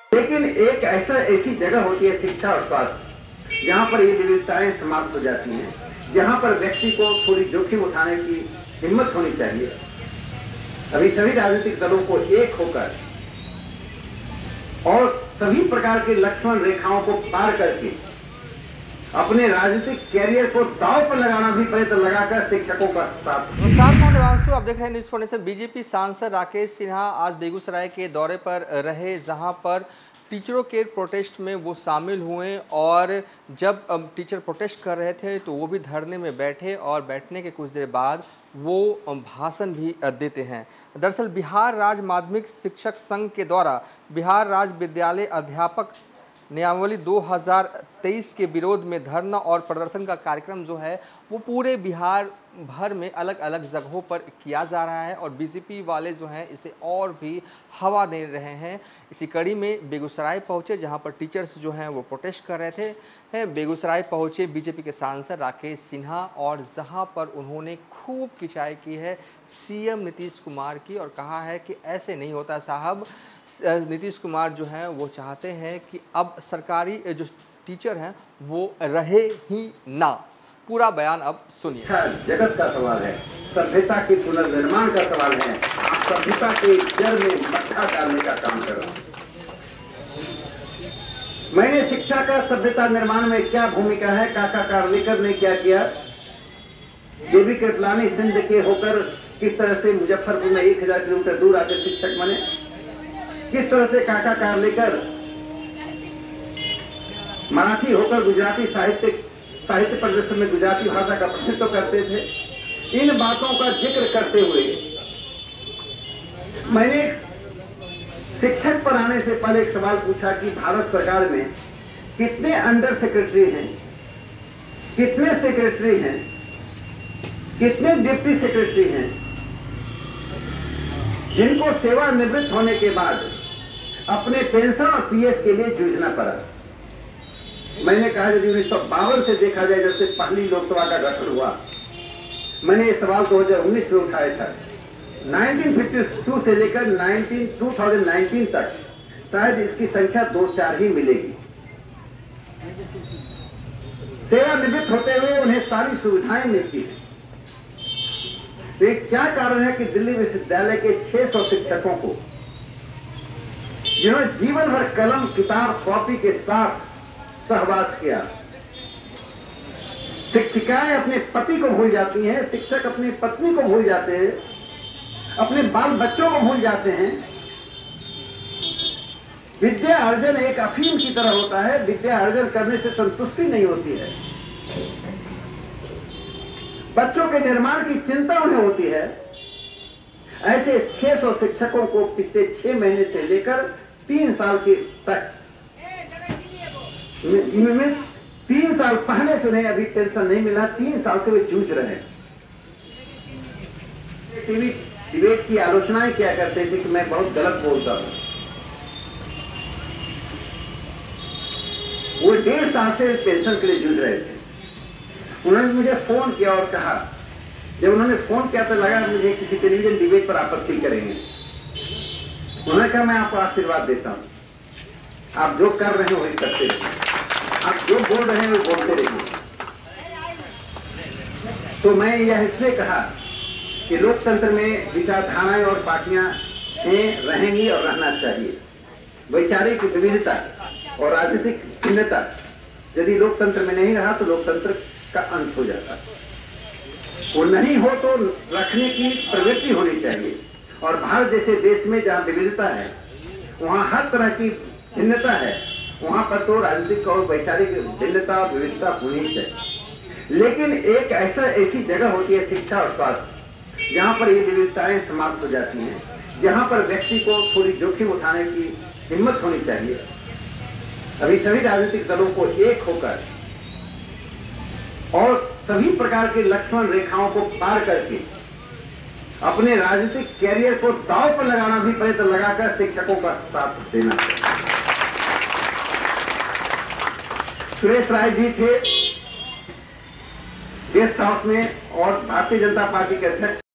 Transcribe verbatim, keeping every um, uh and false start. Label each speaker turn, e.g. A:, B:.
A: लेकिन एक ऐसा ऐसी जगह होती है शिक्षा और स्वास्थ्य जहाँ पर ये विविधताएं समाप्त हो जाती हैं, जहाँ पर व्यक्ति को थोड़ी जोखिम उठाने की हिम्मत होनी चाहिए। अभी सभी राजनीतिक दलों को एक होकर और सभी प्रकार के लक्ष्मण रेखाओं को पार करके अपने राजनीतिक कैरियर को दांव पर लगाना भी पड़े तो लगाकर शिक्षकों का साथ।
B: नमस्कार, मैं निवासु, आप देख रहे हैं न्यूज़ फाउंडेशन। बीजेपी सांसद राकेश सिन्हा आज बेगूसराय के दौरे पर रहे, जहां पर टीचरों के प्रोटेस्ट में वो शामिल हुए और जब टीचर प्रोटेस्ट कर रहे थे तो वो भी धरने में बैठे और बैठने के कुछ देर बाद वो भाषण भी देते हैं। दरअसल बिहार राज्य माध्यमिक शिक्षक संघ के द्वारा बिहार राज्य विद्यालय अध्यापक नियमावली दो हज़ार तेईस के विरोध में धरना और प्रदर्शन का कार्यक्रम जो है वो पूरे बिहार भर में अलग अलग जगहों पर किया जा रहा है और बीजेपी वाले जो हैं इसे और भी हवा दे रहे हैं। इसी कड़ी में बेगूसराय पहुंचे, जहां पर टीचर्स जो हैं वो प्रोटेस्ट कर रहे थे। हैं बेगूसराय पहुंचे बीजेपी के सांसद राकेश सिन्हा और जहां पर उन्होंने खूब खिंचाई की है सीएम नीतीश कुमार की और कहा है कि ऐसे नहीं होता साहब। नीतीश कुमार जो हैं वो चाहते हैं कि अब सरकारी जो टीचर हैं वो रहे ही ना। पूरा बयान अब सुनिए।
A: जगत का सवाल है, सभ्यता के पुनर्निर्माण का सवाल है। आप सभ्यता के जड़ में मट्ठा डालने का काम कर रहा हूं। मैंने शिक्षा का सभ्यता निर्माण में क्या भूमिका है, काका कार्लेकर ने क्या किया, देवी कृपलानी सिंध के होकर किस तरह से मुजफ्फरपुर में एक हजार किलोमीटर दूर आकर शिक्षक बने, किस तरह से काका कार्लेकर मराठी होकर गुजराती साहित्य साहित्य प्रदर्शन में गुजराती भाषा का प्रतिनिधित्व करते थे। इन बातों का जिक्र करते हुए मैंने शिक्षक पर आने से पहले एक सवाल पूछा कि भारत सरकार में कितने अंडर सेक्रेटरी हैं, कितने सेक्रेटरी हैं, कितने डिप्टी सेक्रेटरी हैं जिनको सेवानिवृत्त होने के बाद अपने पेंशन और पीएफ के लिए जूझना पड़ा। मैंने कहा यदि उन्नीस सौ बावन से देखा जाए, जब से पहली लोकसभा का गठन हुआ, मैंने ये सवाल दो हज़ार उन्नीस में उठाया था। उन्नीस सौ बावन से लेकर दो हज़ार उन्नीस तक शायद इसकी संख्या दो चार ही मिलेगी। सेवानिवृत्त होते हुए उन्हें सारी सुविधाएं मिलती हैं। तो एक क्या कारण है कि दिल्ली विश्वविद्यालय के छह सौ शिक्षकों को, जिन्होंने जीवन भर कलम किताब कॉपी के साथ सहवास किया, शिक्षिकाएं अपने पति को भूल जाती हैं, शिक्षक अपनी पत्नी को भूल जाते हैं, अपने बाल बच्चों को भूल जाते हैं। विद्या अर्जन एक अफीम की तरह होता है, विद्या अर्जन करने से संतुष्टि नहीं होती है। बच्चों के निर्माण की चिंता उन्हें होती है। ऐसे छह सौ शिक्षकों को पिछले छह महीने से लेकर तीन साल के तक, इनमें तीन साल पहले से उन्हें अभी पेंशन नहीं मिला, तीन साल से वे जूझ रहे हैं। टीवी डिबेट की आलोचनाएं किया करते थे कि मैं बहुत गलत बोलता हूं। वो डेढ़ साल से पेंशन के लिए जूझ रहे थे। उन्होंने मुझे फोन किया और कहा, जब उन्होंने फोन किया तो लगा मुझे किसी टेलीविजन डिबेट पर आपत्ति करेंगे। उन्होंने कहा मैं आपको आशीर्वाद देता हूं, आप जो कर रहे हो वही करते रहिए, आप जो बोल रहे हैं वो बोलते रहिए। तो मैं यह इसलिए कहा कि लोकतंत्र में विचारधाराएं और पार्टियां रहेंगी और रहना चाहिए। वैचारिक विविधता और राजनीतिक भिन्नता यदि लोकतंत्र में नहीं रहा तो लोकतंत्र का अंत हो जाता। वो नहीं हो तो रखने की प्रवृत्ति होनी चाहिए। और भारत जैसे देश में जहां विविधता है, वहां हर तरह की भिन्नता है, वहां पर तो राजनीतिक और वैचारिक भिन्नता और विविधता होनी चाहिए। लेकिन एक ऐसा ऐसी जगह होती है शिक्षा और स्वास्थ्य जहां पर ये विविधताएं समाप्त हो जाती हैं, जहां पर व्यक्ति को थोड़ी जोखिम उठाने की हिम्मत होनी चाहिए। अभी सभी राजनीतिक दलों को एक होकर और सभी प्रकार के लक्ष्मण रेखाओं को पार करके अपने राजनीतिक कैरियर को दांव पर लगाना भी पड़े तो लगाकर शिक्षकों का साथ देना चाहिए। सुरेश राय जी थे गेस्ट हाउस में और भारतीय जनता पार्टी के अध्यक्ष